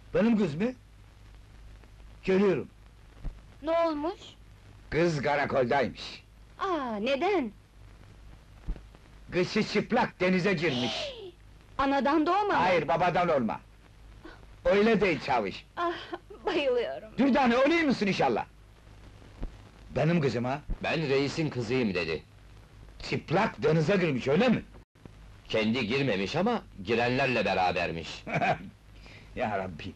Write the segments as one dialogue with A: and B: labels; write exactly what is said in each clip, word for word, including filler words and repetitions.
A: Benim kız mı? Görüyorum.
B: Ne olmuş?
A: Kız karakoldaymış.
B: Aa, neden?
A: Kızı çıplak denize girmiş.
B: Anadan doğma mı?
A: Hayır, babadan olma. Öyle değil çavuş.
B: Ah, bayılıyorum.
A: Dürdane, öyle misin inşallah? Benim kızım ha?
C: Ben reisin kızıyım dedi.
A: Çıplak denize girmiş, öyle mi?
C: Kendi girmemiş ama girenlerle berabermiş.
A: Ya Rabbi!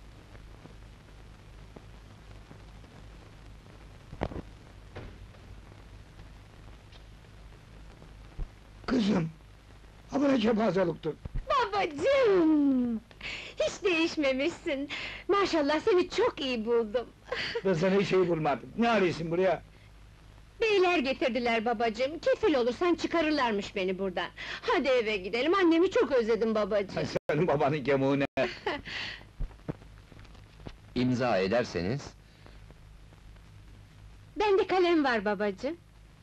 A: Kızım! Ha bu ne kepazeliktir?
B: Babacığım! Hiç değişmemişsin. Maşallah seni çok iyi buldum.
A: Ben sana hiç şey bulmadım. Ne arıyorsun buraya?
B: Beyler getirdiler babacığım. Kefil olursan çıkarırlarmış beni buradan. Hadi eve gidelim. Annemi çok özledim babacığım.
A: Senin babanın gemuğu ne?
C: İmza ederseniz...
B: Bende kalem var babacığım.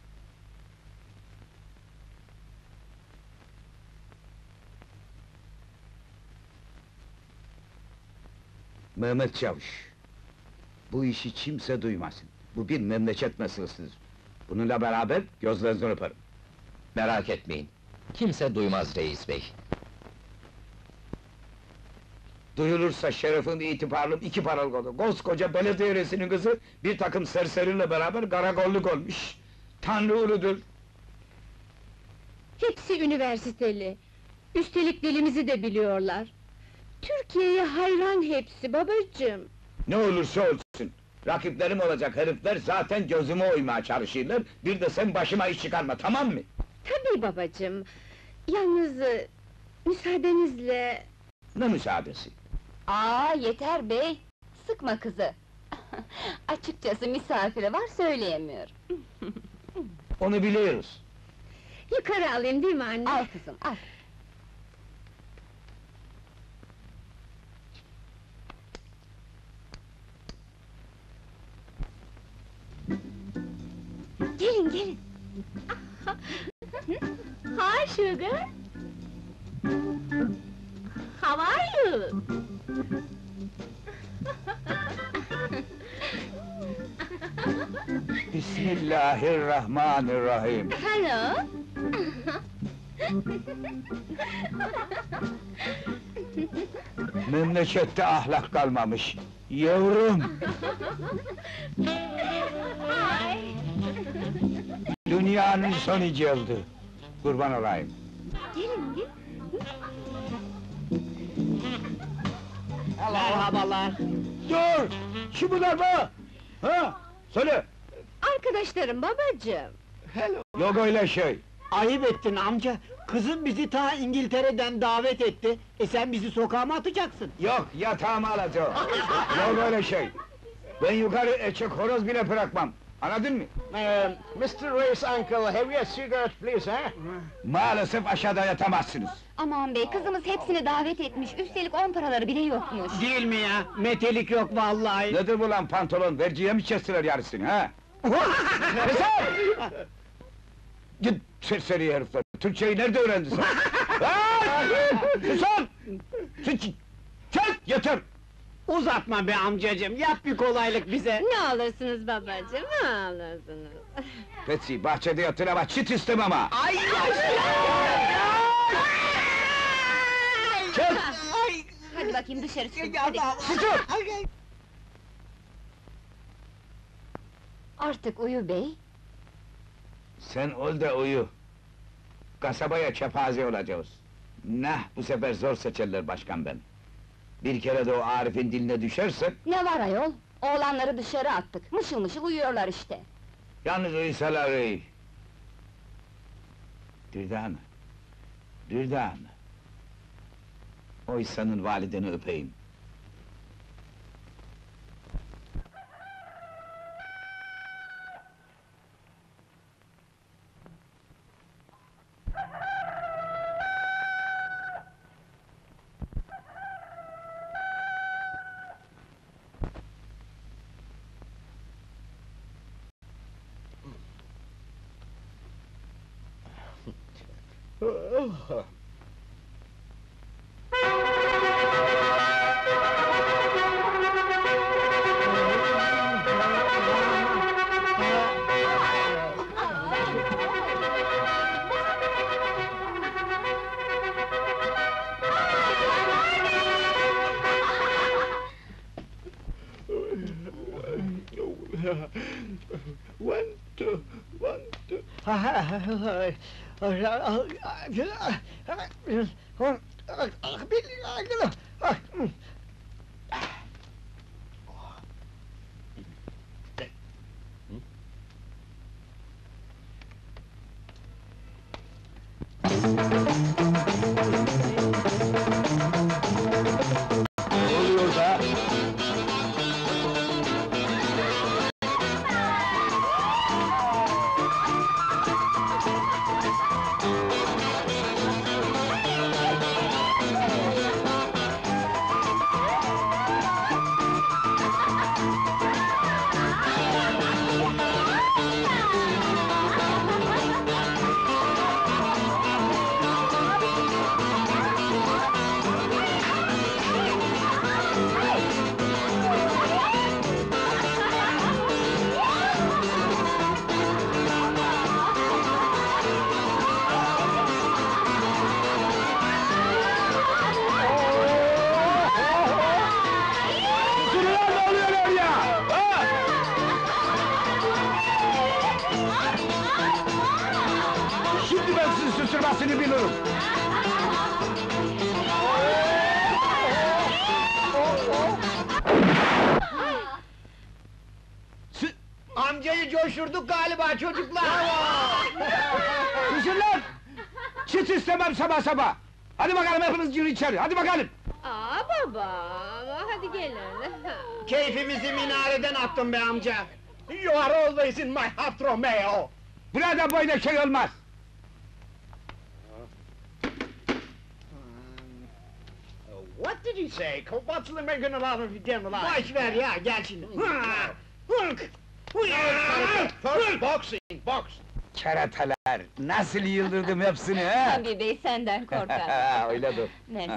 A: Mehmet Çavuş! Bu işi kimse duymasın. Bu bir memleket meselesidir. Bununla beraber gözlerinizden öperim.
C: Merak etmeyin. Kimse duymaz reis bey.
A: Duyulursa şerefim, itibarım iki paralık olur. Koskoca belediye reisinin kızı, bir takım serseriyle beraber karakolluk olmuş. Tanrı uludur!
B: Hepsi üniversiteli. Üstelik dilimizi de biliyorlar. Türkiye'ye hayran hepsi babacığım.
A: Ne olursa olsun! Rakiplerim olacak herifler zaten gözüme oymaya çalışırlar, bir de sen başıma iş çıkarma, tamam mı?
B: Tabii babacığım. Yalnız... e, müsaadenizle...
A: Ne müsaadesi?
B: Aa, yeter bey! Sıkma kızı! Açıkçası misafiri var, söyleyemiyorum.
A: Onu biliyoruz.
B: Yukarı alayım değil mi anne? Al kızım, al! Gelin, gelin! Hi, sugar! How are you?
A: Bismillahirrahmanirrahim!
B: Hello!
A: Memlekette ahlak kalmamış. Yavrum!
B: Hi!
A: Dünyanın son icazı. Kurban olayım.
B: Gelin, gelin!
D: Merhabalar.
A: Dur! Kim bunlar be? Ha? Söyle!
B: Arkadaşlarım babacığım!
A: Yok öyle şey!
D: Ayıp ettin amca. Kızım bizi ta İngiltere'den davet etti. E sen bizi sokağa mı atacaksın?
A: Yok, yatağımı alacağım! Yok öyle şey! Ben yukarı eçek horoz bile bırakmam! Anladın mı?
E: mister Ray's uncle, have you a cigarette, please, eh?
A: Maalesef aşağıda yatamazsınız!
B: Aman bey, kızımız hepsini davet etmiş, üstelik on paraları bile yokmuş.
D: Değil mi ya? Metelik yok vallahi.
A: Nedir bu lan pantolon, verciye mi kestiler yarısını ha? Keser! Git serseri herifler, Türkçeyi nerede öğrendin sen? Susun! Sus! Çek, yeter!
D: Uzatma be amcacığım, yap bir kolaylık bize.
B: Ne alırsınız babacığım, ne alırsınız?
A: Betsy, bahçede yatın ama çit istemem ha!
D: Ay
A: Çek!
B: Hadi bakayım dışarı çıkın, hadi!
A: Susun!
B: Artık uyu bey!
A: Sen ol da uyu! Kasabaya kepaze olacağız! Nah, bu sefer zor seçerler başkan ben! Bir kere de o Arif'in diline düşersen...
B: Ne var ayol? Oğlanları dışarı attık, mışıl mışıl uyuyorlar işte!
A: Yalnız uyusalar iyi! Dürdane! Dürdane! O İhsan'ın valideni öpeyim!
E: Oh.
F: 哦
E: Oh. One, two, one, two.
A: Ne oluyor da? Sürüler ne oluyor oraya? Ha? Şimdi ben sizin susturmasını bilirim. Sü-
D: Amcayı coşturduk galiba çocuklar!
A: Susun lan! Çıt istemem sabah sabah! Hadi bakalım hepiniz girin içeri, hadi bakalım!
B: Aa baba, hadi gelin.
D: Keyfimizi minareden attın be amca!
E: You are always in my heart, Romeo!
A: Burada böyle şey olmaz!
E: What did you say? What's the making around of you down the line?
D: Boş ver ya, gel şimdi!
E: First boxing, box!
A: Keratalar, nasıl yıldırdım hepsini ha?
B: Tabii bey senden korkar.
A: Öyle dur.
B: Mersi.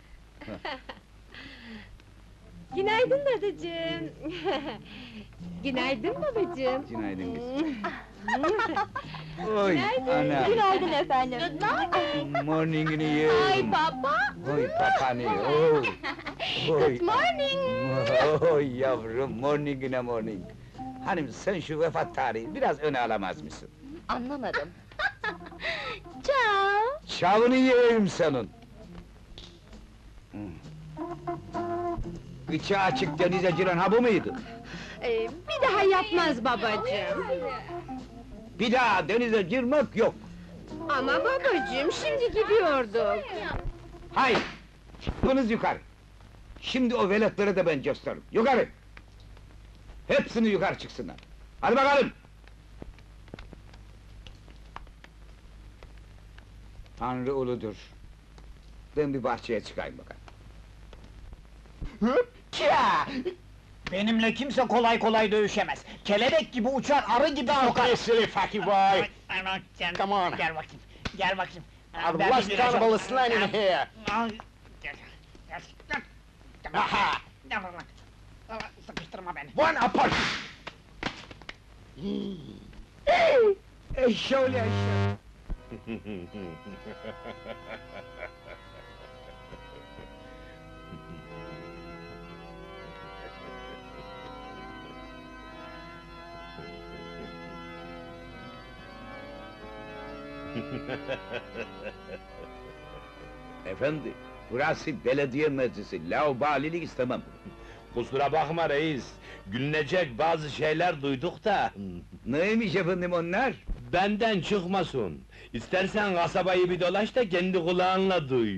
B: Günaydın dadıcığım. Günaydın babacığım.
A: Günaydın kızım. Oy,
B: Günaydın.
A: ana!
B: Günaydın efendim.
A: Morning'ini yerim.
B: Ay baba.
A: Oy papani, oy! Oy!
B: Good morning.
A: Oy yavrum, morning'ine morning! Hanım sen şu vefat tarihi biraz öne alamaz mısın?
B: Anlamadım. Ciao.
A: Çavını yiyeyim senin! İçi açık denize giren ha bu muydu?
B: Ee, bir daha yapmaz babacığım.
A: Bir daha denize girmek yok!
B: Ama babacığım şimdi gidiyorduk.
A: Hayır! Çıkınız yukarı! Şimdi o veletlere de ben gösteririm, yukarı! Hepsini yukarı çıksınlar! Hadi bakalım! Tanrı uludur! Ben bir bahçeye çıkayım bakalım.
D: Kya! Benimle kimse kolay kolay dövüşemez. Kelebek gibi uçar, arı gibi
E: Don't
D: kokar.
E: be silly, fucky boy!
D: Aman sen,
E: Come on.
D: Gel bakayım, gel bakayım.
E: Our
D: Ben
E: last
D: bir
E: carnival
D: viraj-
E: is landing here!
D: Al, gel, gel, gel. Gel,
E: Aha!
D: gel bak. Al, Sıkıştırma beni.
E: One apart!
A: Eşşoğlu eşşoğlu! Efendi, burası belediye meclisi, laubalilik istemem.
F: Kusura bakma reis, gülünecek bazı şeyler duyduk da...
A: Neymiş efendim onlar?
F: Benden çıkmasın. İstersen kasabayı bir dolaş da kendi kulağınla duy.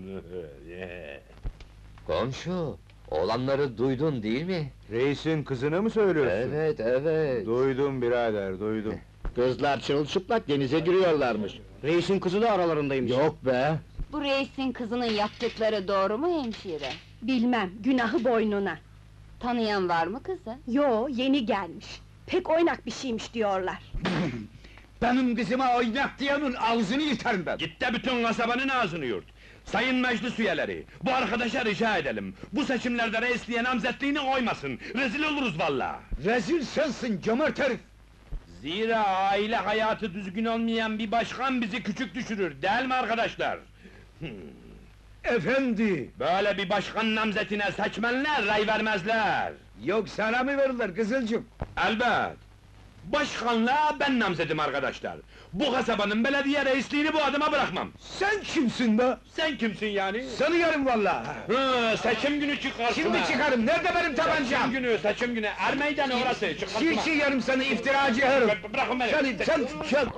C: Komşu, olanları duydun değil mi?
G: Reisin kızını mı söylüyorsun?
C: Evet, evet.
G: Duydum birader, duydum.
E: Kızlar çırılçıplak denize giriyorlarmış.
D: Reisin kızı da aralarındaymış.
G: Yok be!
B: Bu reisin kızının yaptıkları doğru mu hemşire? Bilmem, günahı boynuna. Tanıyan var mı kızı?
H: Yo, yeni gelmiş. Pek oynak bir şeymiş diyorlar.
A: Benim kızıma oynak diyenin ağzını yırtarım ben!
F: Git de bütün kasabanın ağzını yurt. Sayın meclis üyeleri, bu arkadaşa rica edelim. Bu seçimlerde reisliğe namzetliğini koymasın. Rezil oluruz valla.
A: Rezil sensin, cömert herif!
F: Zira aile hayatı düzgün olmayan bir başkan bizi küçük düşürür, değil mi arkadaşlar? Hmm.
A: Efendi!
F: Böyle bir başkan namzetine seçmenler ray vermezler.
A: Yok sana mı verirler Kızılcık?
F: Elbet! Başkanlığa ben namzedim arkadaşlar. Bu kasabanın belediye reisliğini bu adıma bırakmam.
A: Sen kimsin be?
F: Sen kimsin yani?
A: Sanıyorum vallahi.
F: Hı, seçim günü çık karşıma.
A: Şimdi çıkarım, nerede benim
F: Seçim
A: tabancam?
F: günü, seçim günü, er meydanı orası, çık karşıma.
A: Çiğ yarım sana iftiracı herif!
F: Bı- Bırakın beni!
A: Sen, sen, sen!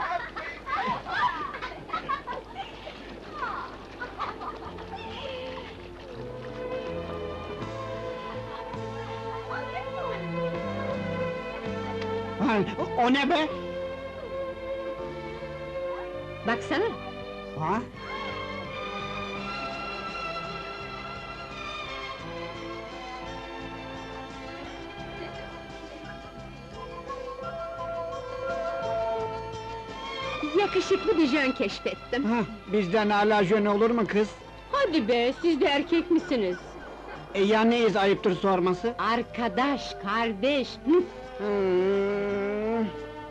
D: Ha, o ne be?
B: Baksana,
D: Ha?
B: yakışıklı bir jön keşfettim.
D: Ha, bizden hala jön olur mu kız?
B: Hadi be, siz de erkek misiniz?
D: E ya neyiz ayıptır sorması?
B: Arkadaş, kardeş! Hı.
D: Hmm,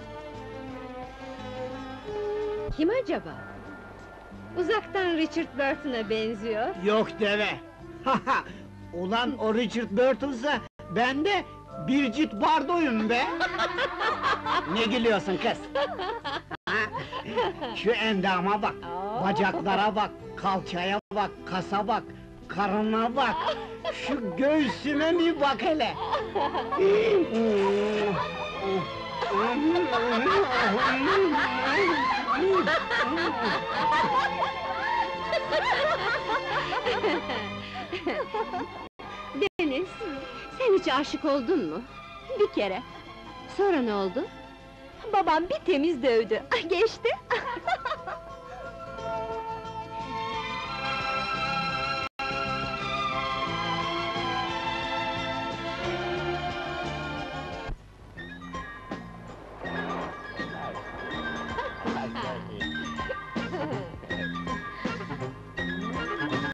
B: Kim acaba? Uzaktan Richard Burton'a benziyor.
D: yok deve! Ulan o Richard Burton'sa, ben de Bridget Bardot'yum be! Ne gülüyorsun kız? Ha? Şu endama bak, bacaklara bak, kalçaya bak, kasa bak, karına bak! Şu göğsüme bir bak hele!
B: Deniz, sen hiç aşık oldun mu?
H: Bir kere.
B: Sonra ne oldu?
H: Babam bir temiz dövdü. Geçti.